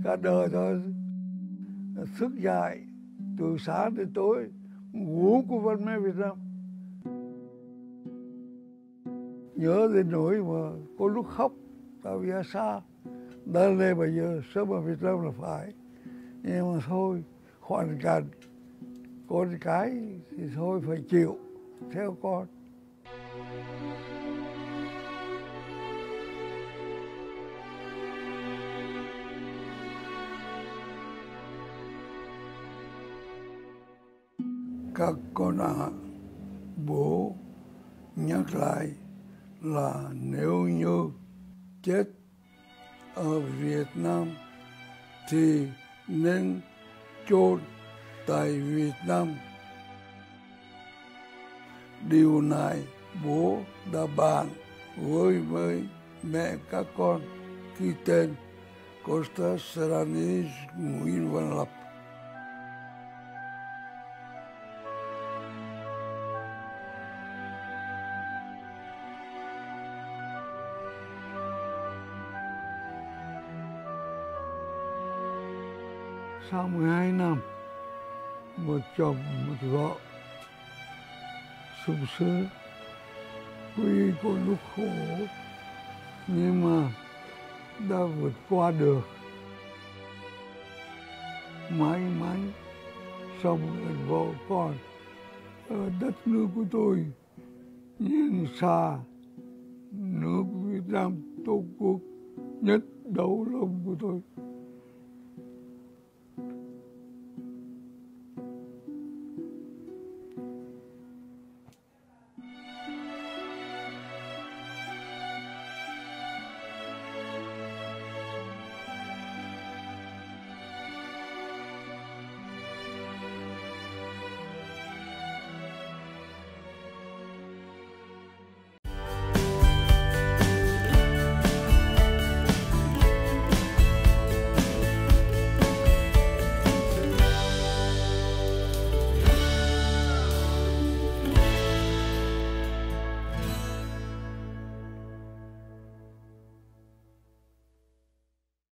cả đời thôi, thức dậy từ sáng đến tối ngủ của văn mê Việt Nam. Nhớ đến nỗi mà có lúc khóc, tại vì xa đã lên bây giờ sớm ở Việt Nam là phải, nhưng mà thôi hoàn cảnh con cái thì thôi phải chịu theo con. Các con ạ, bố nhắc lại là nếu như chết ở Việt Nam thì nên chôn tại Việt Nam. Điều này bố đã bàn với mẹ các con khi tên Costa Serranidis Nguyễn Văn Lập. Sau 12 năm, một chồng một vợ sung sướng, tuy có lúc khổ nhưng mà đã vượt qua được. May mắn sống gần vợ con ở đất nước của tôi, nhưng xa nước Việt Nam Tổ quốc nhất đầu lòng của tôi.